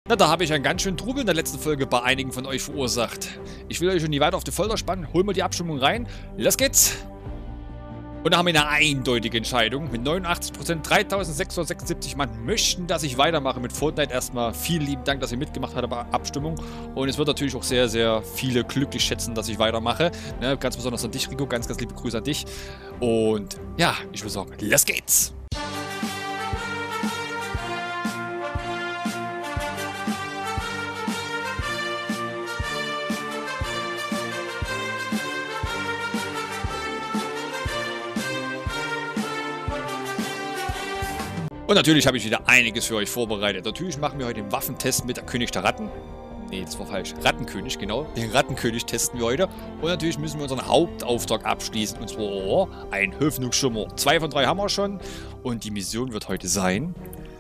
Na, da habe ich einen ganz schönen Trubel in der letzten Folge bei einigen von euch verursacht. Ich will euch schon nie weiter auf die Folter spannen. Holen wir die Abstimmung rein. Los geht's! Und da haben wir eine eindeutige Entscheidung. Mit 89%, 3676 Mann möchten, dass ich weitermache mit Fortnite. Erstmal vielen lieben Dank, dass ihr mitgemacht habt bei der Abstimmung. Und es wird natürlich auch sehr, sehr viele glücklich schätzen, dass ich weitermache. Ne, ganz besonders an dich, Rico. Ganz, ganz liebe Grüße an dich. Und ja, ich würde sagen, los geht's! Und natürlich habe ich wieder einiges für euch vorbereitet. Natürlich machen wir heute den Waffentest mit der König der Ratten. Nee, das war falsch. Rattenkönig, genau. Den Rattenkönig testen wir heute. Und natürlich müssen wir unseren Hauptauftrag abschließen. Und zwar ein Hoffnungsschimmer. 2 von 3 haben wir schon. Und die Mission wird heute sein: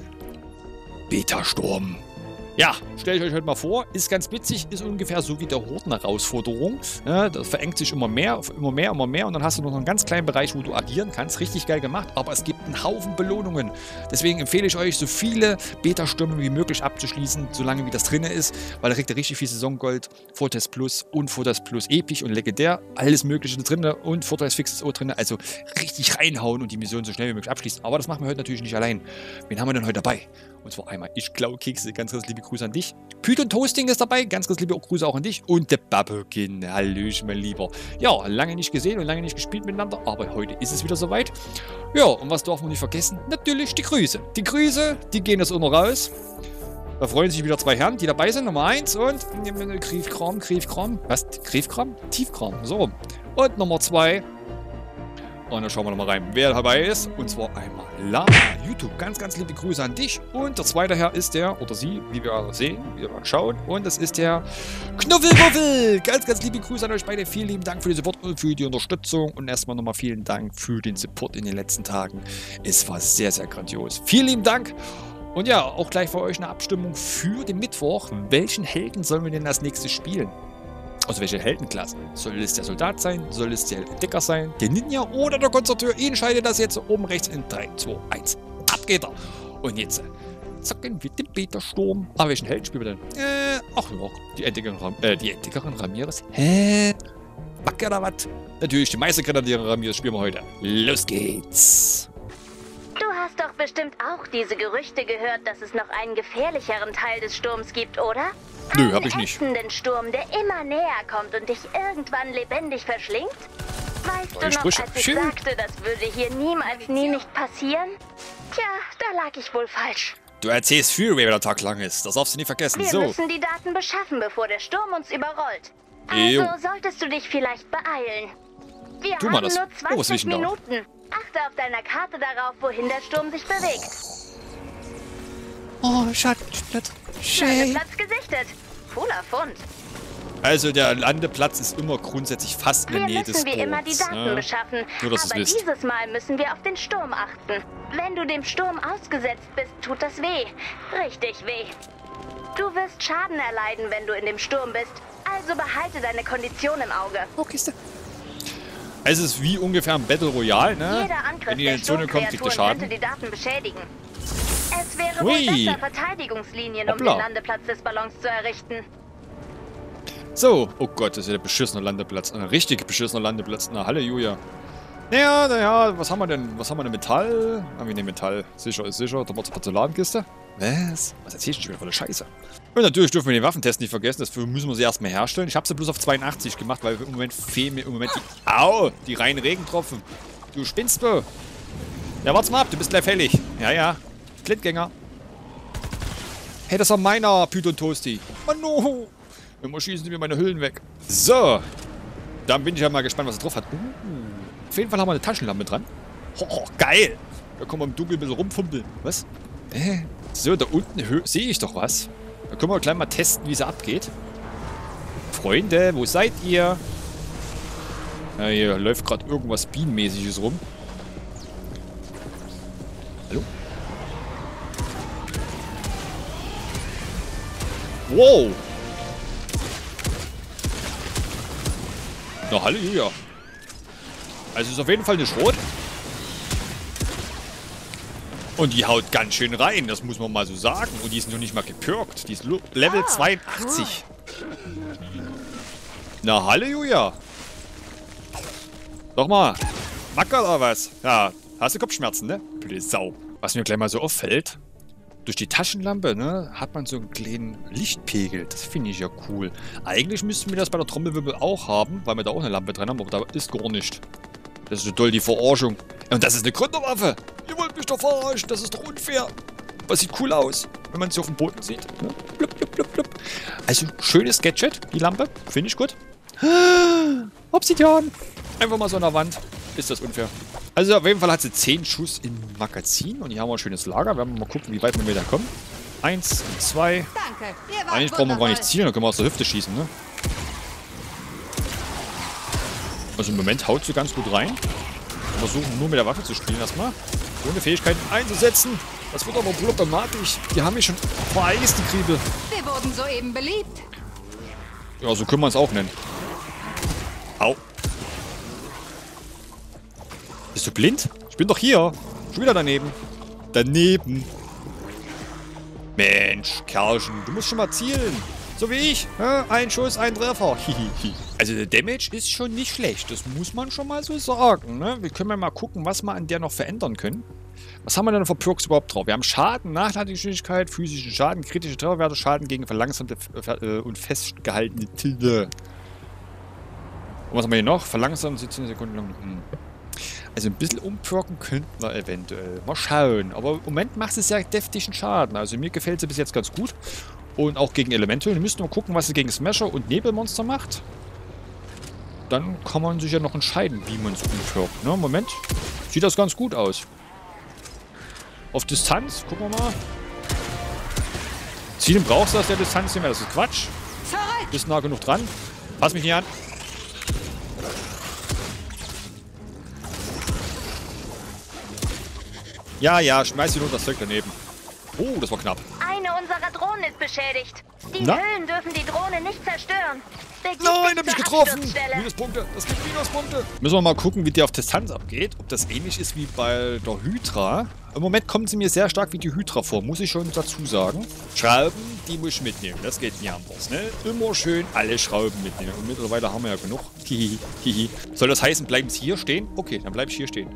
Beta-Sturm. Ja, stelle ich euch heute mal vor, ist ganz witzig, ist ungefähr so wie der Horden-Herausforderung. Ja, das verengt sich immer mehr und dann hast du noch einen ganz kleinen Bereich, wo du agieren kannst. Richtig geil gemacht, aber es gibt einen Haufen Belohnungen. Deswegen empfehle ich euch, so viele Beta-Stürme wie möglich abzuschließen, solange wie das drin ist, weil da kriegt ihr richtig viel Saisongold, Fortest Plus und Fortest Plus Episch und Legendär, alles mögliche drin und Fortest Fix ist auch drin, also richtig reinhauen und die Mission so schnell wie möglich abschließen. Aber das machen wir heute natürlich nicht allein. Wen haben wir denn heute dabei? Und zwar einmal Ich Klau Kekse, ganz, ganz liebe Grüße an dich. Python Toasting ist dabei, ganz, ganz liebe Grüße auch an dich. Und der Babbelkin, hallöchen, mein Lieber. Ja, lange nicht gesehen und lange nicht gespielt miteinander, aber heute ist es wieder soweit. Ja, und was darf man nicht vergessen? Natürlich die Grüße. Die Grüße, die gehen jetzt auch noch raus. Da freuen sich wieder 2 Herren, die dabei sind. Nummer 1 und Griefkram. Was? Griefkram? Tiefkram, so rum. Und Nummer 2. Und dann schauen wir nochmal rein, wer dabei ist. Und zwar einmal Lama, YouTube. Ganz, ganz liebe Grüße an dich. Und der zweite Herr ist der, oder sie, wie wir sehen, wie wir mal schauen. Und das ist der Knuffelwuffel. Ganz, ganz liebe Grüße an euch beide. Vielen lieben Dank für den Support und für die Unterstützung. Und erstmal nochmal vielen Dank für den Support in den letzten Tagen. Es war sehr, sehr grandios. Vielen lieben Dank. Und ja, auch gleich für euch eine Abstimmung für den Mittwoch. Welchen Helden sollen wir denn als nächstes spielen? Also welche Heldenklasse? Soll es der Soldat sein? Soll es der Entdecker sein? Der Ninja oder der Konstrukteur? Ihr entscheidet das jetzt oben rechts in 3, 2, 1. Ab geht er. Und jetzt zocken wir den Beta-Sturm. Aber welchen Helden spielen wir denn? Ach noch, die Entdeckerin Ramirez. Hä? Backe oder was? Natürlich, die Meistergrenadierin Ramirez spielen wir heute. Los geht's. Du hast doch bestimmt auch diese Gerüchte gehört, dass es noch einen gefährlicheren Teil des Sturms gibt, oder? Nö, hab ich nicht. Einen ätzenden Sturm, der immer näher kommt und dich irgendwann lebendig verschlingt? Weißt du noch, als ich sagte, das würde hier niemals nicht passieren? Tja, da lag ich wohl falsch. Du erzählst viel, wer der Tag lang ist. Das darfst du nicht vergessen. Wir müssen die Daten beschaffen, bevor der Sturm uns überrollt. Also solltest du dich vielleicht beeilen. Wir haben nur 20 Minuten. Achte auf deiner Karte darauf, wohin der Sturm sich bewegt. Oh, Schattenplatz. Landeplatz gesichtet. Cooler Fund. Also der Landeplatz ist immer grundsätzlich fast in der Nähe des Sports. Wir müssen wie immer die Daten beschaffen, nur, dass aber dieses Mal müssen wir auf den Sturm achten. Wenn du dem Sturm ausgesetzt bist, tut das weh. Richtig weh. Du wirst Schaden erleiden, wenn du in dem Sturm bist. Also behalte deine Kondition im Auge. Okay, es ist wie ungefähr ein Battle Royale, ne? Jeder Angriff wenn ihr in die Zone kommt, kriegt ihr Schaden. Könnte die Daten beschädigen. Es wäre wohl besser, Verteidigungslinien um den Landeplatz des Ballons zu errichten. So, oh Gott, das ist ja der beschissene Landeplatz. Ein richtig beschissener Landeplatz. Na, Halleluja. Naja, was haben wir denn? Was haben wir denn? Metall? Haben wir den Metall? Sicher ist sicher. Da war die Porzellankiste. Was? Was erzählst du schon wieder für eine Scheiße? Und natürlich dürfen wir den Waffentest nicht vergessen. Dafür müssen wir sie erstmal herstellen. Ich habe sie bloß auf 82 gemacht, weil im Moment fehlen mir die reinen Regentropfen. Du spinnst du. Ja, warte mal ab, du bist gleich fällig. Ja. Klintgänger. Hey, das war meiner Python Toasty. Oh no. Immer schießen sie mir meine Hüllen weg. So. Dann bin ich ja mal gespannt, was er drauf hat. Auf jeden Fall haben wir eine Taschenlampe dran. Oh, geil. Da können wir im Dunkeln ein bisschen rumfummeln. Was? So, da unten sehe ich doch was. Da können wir gleich mal testen, wie es abgeht. Freunde, wo seid ihr? Ja, hier läuft gerade irgendwas Bienenmäßiges rum. Hallo? Wow! Na, Halleluja. Also ist auf jeden Fall eine Schrot. Und die haut ganz schön rein, das muss man mal so sagen. Und die ist noch nicht mal geperkt. Die ist Level 82. Na, Halleluja. Doch mal. Macker oder was? Ja, hast du Kopfschmerzen, ne? Blöde Sau. Was mir gleich mal so auffällt, durch die Taschenlampe, ne, hat man so einen kleinen Lichtpegel. Das finde ich ja cool. Eigentlich müssten wir das bei der Trommelwirbel auch haben, weil wir da auch eine Lampe drin haben, aber da ist gar nicht. Das ist so doll, die Verarschung. Und das ist eine Gründerwaffe. Ihr wollt mich doch verarschen, das ist doch unfair. Aber sieht cool aus, wenn man sie auf dem Boden sieht. Ne? Blub, blub, blub, blub. Also, schönes Gadget, die Lampe. Finde ich gut. Obsidian. Einfach mal so an der Wand. Ist das unfair. Also, auf jeden Fall hat sie 10 Schuss im Magazin. Und hier haben wir ein schönes Lager. Wir werden mal gucken, wie weit wir da kommen. 1 und 2. Danke. Eigentlich brauchen wir gar nicht zielen, dann können wir aus der Hüfte schießen, ne? Also im Moment haut sie ganz gut rein. Wir versuchen nur mit der Waffe zu spielen erstmal. Ohne Fähigkeiten einzusetzen. Das wird aber problematisch. Die haben mich schon vereist, die Kriebe. Wir wurden soeben beliebt. Ja, so können wir es auch nennen. Au. Bist du blind? Ich bin doch hier. Schon wieder daneben. Daneben. Mensch, Kerlchen, du musst schon mal zielen. So wie ich. Ja, ein Schuss, ein Treffer. Also der Damage ist schon nicht schlecht. Das muss man schon mal so sagen. Ne? Wir können mal gucken, was wir an der noch verändern können. Was haben wir denn für Perks überhaupt drauf? Wir haben Schaden, Nachladegeschwindigkeit, physischen Schaden, kritische Trefferwerte, Schaden gegen verlangsamte und festgehaltene Tilde. Und was haben wir hier noch? Verlangsamt 17 Sekunden lang. Also ein bisschen umperken könnten wir eventuell. Mal schauen. Aber im Moment macht es ja deftigen Schaden. Also mir gefällt sie bis jetzt ganz gut. Und auch gegen Elemental. Wir müssen mal gucken, was sie gegen Smasher und Nebelmonster macht. Dann kann man sich ja noch entscheiden, wie man es umperkt. Ne? Im Moment sieht das ganz gut aus. Auf Distanz, gucken wir mal. Zielen brauchst du aus der Distanz nicht mehr, das ist Quatsch. Bist nah genug dran. Pass mich nicht an. Ja, schmeiß die nur das Zeug daneben. Oh, das war knapp. Eine unserer Drohnen ist beschädigt. Die Na? Höhlen dürfen die Drohne nicht zerstören. Begib Nein, dich hab ich zur getroffen. Absturzstelle. Minuspunkte. Das gibt Minuspunkte. Müssen wir mal gucken, wie die auf Distanz abgeht. Ob das ähnlich ist wie bei der Hydra. Im Moment kommt sie mir sehr stark wie die Hydra vor, muss ich schon dazu sagen. Schrauben, die muss ich mitnehmen. Das geht nicht anders, ne? Immer schön alle Schrauben mitnehmen. Und mittlerweile haben wir ja genug. Hihi. Soll das heißen, bleiben Sie hier stehen? Okay, dann bleibe ich hier stehen.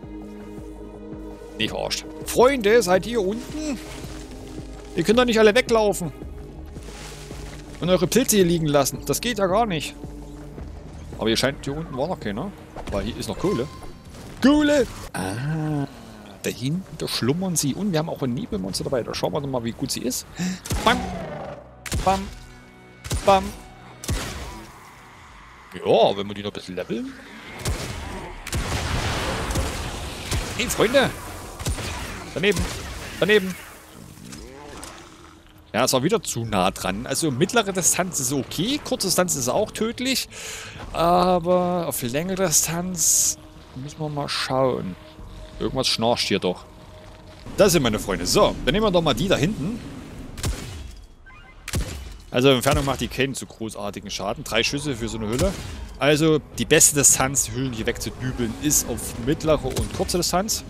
Nee, verarscht. Freunde, seid ihr unten? Ihr könnt doch nicht alle weglaufen. Und eure Pilze hier liegen lassen. Das geht ja gar nicht. Aber hier scheint, hier unten war noch keiner. Weil hier ist noch Kohle. Kohle! Ah, dahinter schlummern sie. Und wir haben auch ein Nebelmonster dabei. Da schauen wir doch mal, wie gut sie ist. Bam! Bam! Bam! Ja, wenn wir die noch ein bisschen leveln. Hey, Freunde! Daneben! Daneben! Ja, es war wieder zu nah dran. Also mittlere Distanz ist okay, kurze Distanz ist auch tödlich. Aber auf längere Distanz müssen wir mal schauen. Irgendwas schnarcht hier doch. Da sind meine Freunde. So, dann nehmen wir doch mal die da hinten. Also Entfernung macht die keinen so großartigen Schaden. 3 Schüsse für so eine Hülle. Also die beste Distanz, die Hüllen hier wegzudübeln, ist auf mittlere und kurze Distanz.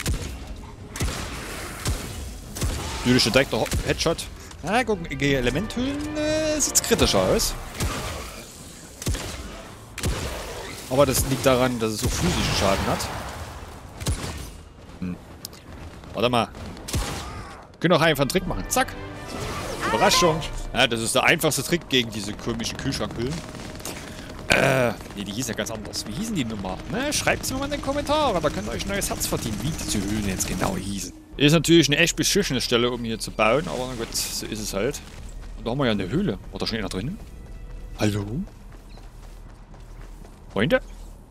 Jüdische direkter Headshot. Na, gucken, Elementhüllen sieht es kritischer aus. Aber das liegt daran, dass es so physischen Schaden hat. Warte mal. Wir können auch einfach einen Trick machen. Zack. Überraschung. Ja, das ist der einfachste Trick gegen diese komischen Kühlschrankhüllen. Nee, die hießen ja ganz anders. Wie hießen die Nummer? Ne, schreibt es mir mal in den Kommentaren. Da könnt ihr euch ein neues Herz verdienen, wie diese Höhlen jetzt genau hießen. Ist natürlich eine echt beschissene Stelle, um hier zu bauen, aber na gut, so ist es halt. Und da haben wir ja eine Höhle. War da schon einer drin? Hallo? Freunde?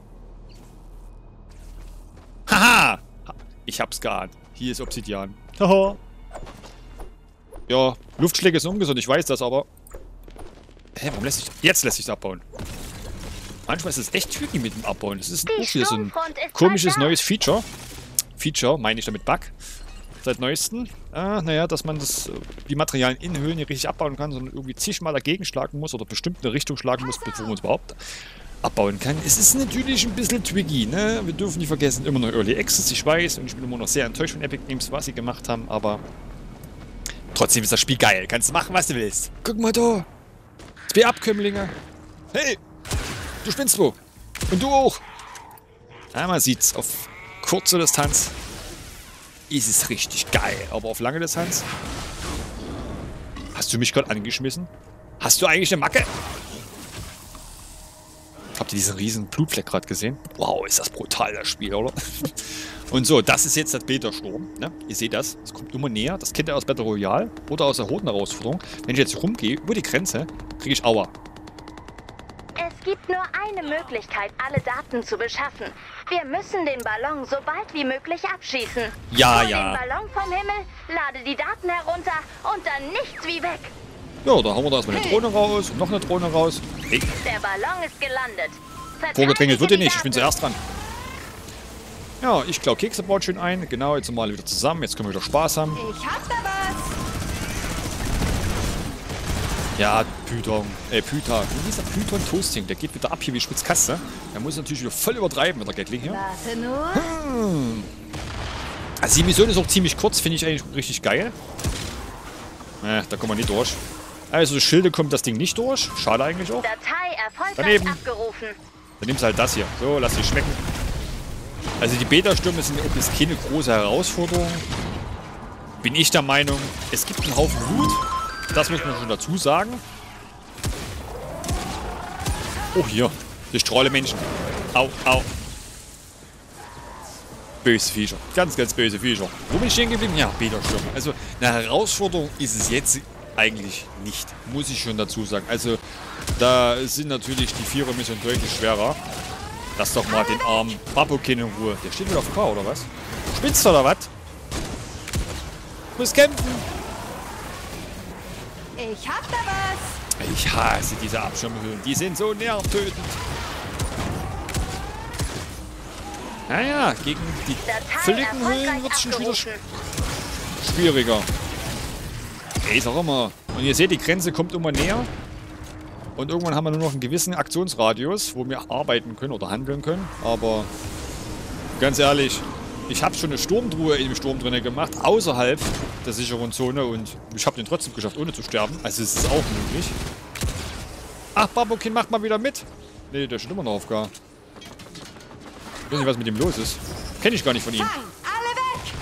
Haha! Ich hab's geahnt. Hier ist Obsidian. Haha. Ja, Luftschläge sind ungesund, ich weiß das, aber... Hä, warum lässt sich... Jetzt lässt sich's abbauen. Manchmal ist es echt tricky mit dem Abbauen. Das ist auch wieder so ein komisches neues Feature. Feature, meine ich damit Bug. Seit neuestem. Naja, dass man die Materialien in Höhlen nicht richtig abbauen kann, sondern irgendwie zigmal dagegen schlagen muss oder bestimmt eine Richtung schlagen muss, bevor man es überhaupt abbauen kann. Es ist natürlich ein bisschen tricky, ne? Wir dürfen nicht vergessen, immer noch Early Access, ich weiß. Und ich bin immer noch sehr enttäuscht von Epic Games, was sie gemacht haben. Aber trotzdem ist das Spiel geil. Kannst du machen, was du willst. Guck mal da. 2 Abkömmlinge. Hey, du spinnst wo? Und du auch. Ja, man sieht's. Auf kurze Distanz ist es richtig geil. Aber auf lange Distanz... Hast du mich gerade angeschmissen? Hast du eigentlich eine Macke? Habt ihr diesen riesen Blutfleck gerade gesehen? Wow, ist das brutal, das Spiel, oder? Und so, das ist jetzt das Beta-Sturm. Ne? Ihr seht das. Es kommt immer näher. Das kennt ihr aus Battle Royale oder aus der Roten-Herausforderung. Wenn ich jetzt rumgehe, über die Grenze, kriege ich Aua. Es gibt nur eine Möglichkeit, alle Daten zu beschaffen. Wir müssen den Ballon so bald wie möglich abschießen. Ja, Hol ja. den Ballon vom Himmel, lade die Daten herunter und dann nichts wie weg. Ja, da hauen wir da erstmal eine Drohne raus und noch eine Drohne raus. Hey, Der Ballon ist gelandet. vorgedrängelt wird ihr nicht. Ich bin Verteidige zuerst dran. Ja, ich klau Kekse, baut schön ein. Genau, jetzt sind wir alle wieder zusammen. Jetzt können wir wieder Spaß haben. Ich hab da was. Ja, Python. Python. Wie hieß der Python Toasting? Der geht wieder ab hier wie Spitzkaste. Der muss natürlich wieder voll übertreiben mit der Gatling hier. Warte nur. Also die Mission ist auch ziemlich kurz, finde ich eigentlich richtig geil. Da kommen wir nicht durch. Also Schilde kommt das Ding nicht durch. Schade eigentlich auch. Datei erfolgreich Daneben. abgerufen. Dann nimmst du halt das hier. So, lass dich schmecken. Also die Beta-Stürme sind auch jetzt keine große Herausforderung. Bin ich der Meinung, es gibt einen Haufen Loot. Das muss man schon dazu sagen. Oh, hier. Die Strahle Menschen. Au, au. Böse Viecher. Ganz, ganz böse Viecher. Wo bin ich stehen geblieben? Ja, Beta-Stürme. Also eine Herausforderung ist es jetzt eigentlich nicht. Muss ich schon dazu sagen. Also da sind natürlich die Vierer-Missionen deutlich schwerer. Lass doch mal den armen Babukin in Ruhe. Der steht wieder auf K, oder was? Spitzt oder was? Muss kämpfen. Ich hab da was. Ich hasse diese Abschirmhöhlen. Die sind so nervtötend. Naja, gegen die Datei Flickenhöhlen erfolgreich wird es schon wieder abgerufen. schwieriger. Ey, sag mal. Und ihr seht, die Grenze kommt immer näher. Und irgendwann haben wir nur noch einen gewissen Aktionsradius, wo wir arbeiten können oder handeln können. Aber ganz ehrlich, ich habe schon eine Sturmtruhe im Sturm drin gemacht, außerhalb der sicheren Zone. Und ich habe den trotzdem geschafft, ohne zu sterben. Also es ist auch möglich. Ach, Babukin macht mal wieder mit. Nee, der steht immer noch auf Gar. Ich weiß nicht, was mit ihm los ist. Kenne ich gar nicht von ihm. Fang alle weg.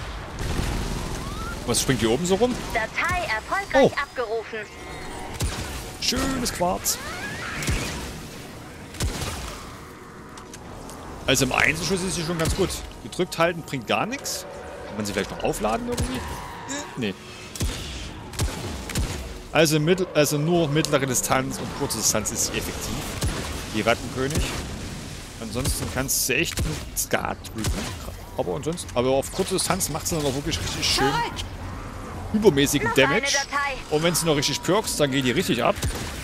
Was springt hier oben so rum? Datei erfolgreich Oh. abgerufen. Schönes Quarz. Also im Einzelschuss ist sie schon ganz gut. Gedrückt halten bringt gar nichts. Kann man sie vielleicht noch aufladen irgendwie? Nee. Also, nur mittlere Distanz und kurze Distanz ist sie effektiv. Die Rattenkönig. Ansonsten kannst du echt mit Skat drücken. Aber auf kurze Distanz macht sie dann auch wirklich richtig schön Zurück. übermäßigen Noch eine Damage. Datei. Und wenn es noch richtig perkst, dann geht die richtig ab.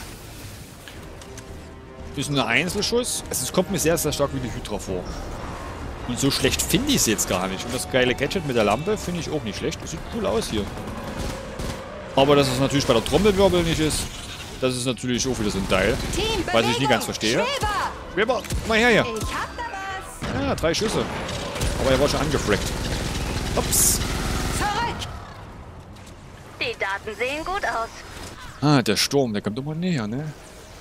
Das ist ein Einzelschuss. Also es kommt mir sehr, sehr stark wie die Hydra vor. Und so schlecht finde ich es jetzt gar nicht. Und das geile Gadget mit der Lampe finde ich auch nicht schlecht. Das sieht cool aus hier. Aber dass es natürlich bei der Trommelwirbel nicht ist, das ist natürlich auch wieder so ein Teil. Team Was ich nie ganz verstehe. Schweber. Schweber, mal her hier. Ich hab da was. Ja, 3 Schüsse. Aber er war schon angefrackt. Ups. Zurück. Die Daten sehen gut aus. Ah, der Sturm, der kommt immer näher, ne?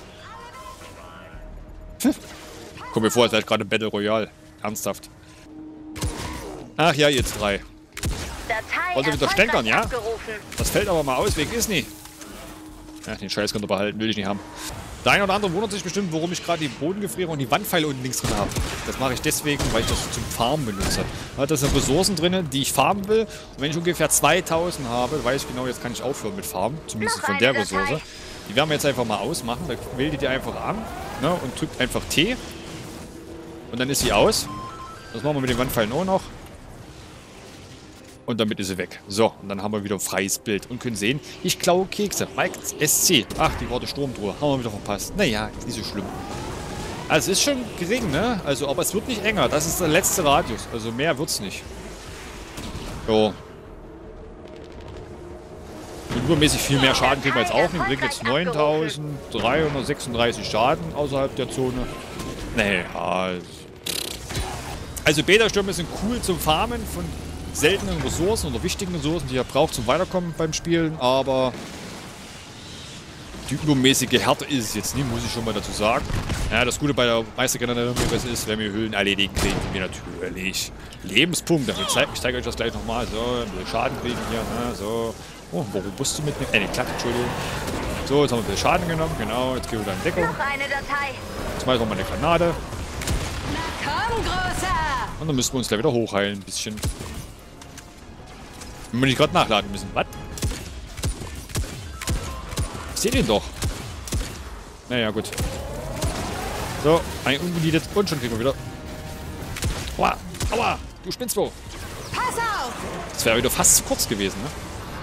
Kommt mir vor, als wäre ich gerade im Battle Royale. Ernsthaft. Ach ja, jetzt 3. Datei Wollt ihr wieder erfolgreich stänkern, ja? abgerufen. Das fällt aber mal aus wegen Isni. Ach, den Scheiß könnt ihr behalten, will ich nicht haben. Der eine oder andere wundert sich bestimmt, warum ich gerade die Bodengefriere und die Wandpfeile unten links drin habe. Das mache ich deswegen, weil ich das zum Farmen benutze. Da sind Ressourcen drin, die ich farmen will. Und wenn ich ungefähr 2000 habe, weiß ich genau, jetzt kann ich aufhören mit Farmen. Zumindest Noch von eine der Datei. Ressource. Die werden wir jetzt einfach mal ausmachen. Da wählt ihr die einfach an, ne, und drückt einfach T. Und dann ist sie aus. Das machen wir mit den Wandpfeilen auch noch. Und damit ist sie weg. So, und dann haben wir wieder ein freies Bild und können sehen, ich klaue Kekse. Mike SC. Ach, die war die Sturmtruhe. Haben wir wieder verpasst. Naja, ist nicht so schlimm. Also es ist schon gering, ne? Also, aber es wird nicht enger. Das ist der letzte Radius. Also mehr wird's nicht. So. Und übermäßig viel mehr Schaden kriegen wir jetzt auch nicht. Wir kriegen jetzt 9336 Schaden außerhalb der Zone. Naja, also Beta-Stürme sind cool zum Farmen von seltenen Ressourcen oder wichtigen Ressourcen, die ihr braucht zum Weiterkommen beim Spielen, aber die übermäßige Härte ist es jetzt nicht, muss ich schon mal dazu sagen. Ja, das Gute bei der Meistergeneration ist, wenn wir Höhlen erledigen, kriegen wir natürlich Lebenspunkte. Ich zeige euch das gleich nochmal. So, ein bisschen Schaden kriegen hier. Ne, so. Oh, wo musst du mitnehmen? Eine Klappe, Entschuldigung. So, jetzt haben wir ein bisschen Schaden genommen. Genau, jetzt gehen wir wieder in Deckung. Noch eine Datei. Jetzt machen wir mal eine Granate. Komm, Großer! Und dann müssen wir uns gleich wieder hochheilen, ein bisschen. Wenn wir nicht gerade nachladen müssen. Was? Ich sehe den doch. Naja, gut. So, ein ungeliedet. Und schon kriegen wir wieder. Aua, aua, du spinnst wo. Pass auf! Das wäre wieder fast zu kurz gewesen, ne?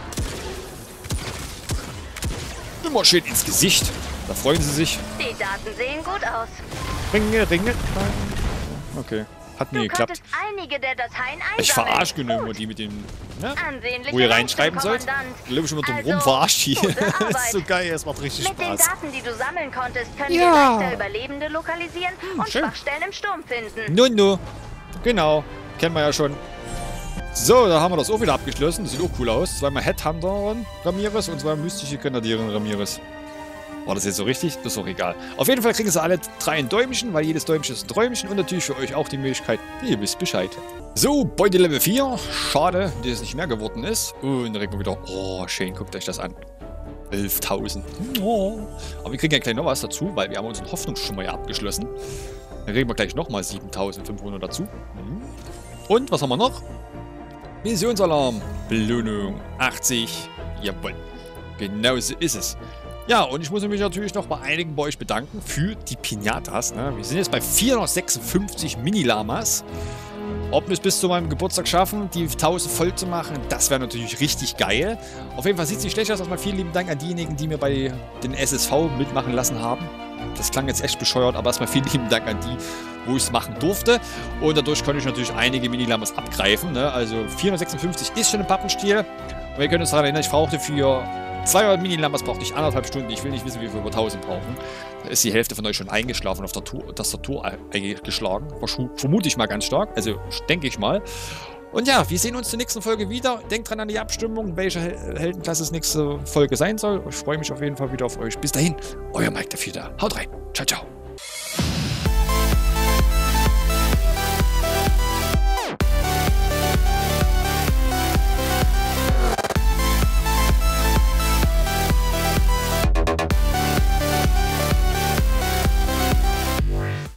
Immer schön ins Gesicht. Da freuen sie sich. Die Daten sehen gut aus. Ringe, Ringe. Okay. Hat nie Du geklappt. konntest einige der Dateien einsammeln. Ich verarsche genug immer die mit dem, ne? Ansehnliche Wo ihr Leistung, reinschreiben sollt. Kommandant. Glaube ich immer drum Also, rum, verarscht hier. gute Das ist Arbeit. so geil, es macht richtig Mit den Spaß. Daten, die du sammeln konntest, können Ja. wir leichter Überlebende lokalisieren und schön. Schwachstellen im Sturm finden. Nun. Genau. Kennen wir ja schon. So, da haben wir das auch wieder abgeschlossen. Das sieht auch cool aus. Zweimal Headhunter Ramirez und zweimal mystische Grenadierin Ramirez. War das jetzt so richtig? Das ist auch egal. Auf jeden Fall kriegen sie alle 3 ein Däumchen, weil jedes Däumchen ist ein Träumchen und natürlich für euch auch die Möglichkeit, ihr wisst Bescheid. So, Beute Level 4. Schade, dass es nicht mehr geworden ist. Und dann reden wir wieder. Oh, schön, guckt euch das an. 11.000. Oh. Aber wir kriegen ja gleich noch was dazu, weil wir haben unseren Hoffnungsschimmer ja abgeschlossen. Dann kriegen wir gleich nochmal 7.500 dazu. Und, was haben wir noch? Missionsalarm. Belohnung 80. Jawohl. Genau so ist es. Ja, und ich muss mich natürlich noch bei einigen bei euch bedanken für die Pinatas. Ne? Wir sind jetzt bei 456 Mini-Lamas. Ob wir es bis zu meinem Geburtstag schaffen, die 1000 voll zu machen, das wäre natürlich richtig geil. Auf jeden Fall sieht es nicht schlecht aus. Erstmal vielen lieben Dank an diejenigen, die mir bei den SSV mitmachen lassen haben. Das klang jetzt echt bescheuert, aber erstmal vielen lieben Dank an die, wo ich es machen durfte. Und dadurch konnte ich natürlich einige Mini-Lamas abgreifen. Ne? Also 456 ist schon ein Pappenstiel. Und ihr könnt uns daran erinnern, ich brauchte für 200 Mini-Lamas brauchte ich 1,5 Stunden. Ich will nicht wissen, wie wir über 1000 brauchen. Da ist die Hälfte von euch schon eingeschlafen auf der Tastatur eingeschlagen. Vermute ich mal ganz stark. Also denke ich mal. Und ja, wir sehen uns zur nächsten Folge wieder. Denkt dran an die Abstimmung, welche Heldenklasse es nächste Folge sein soll. Ich freue mich auf jeden Fall wieder auf euch. Bis dahin, euer Mike der Fieder. Haut rein. Ciao, ciao.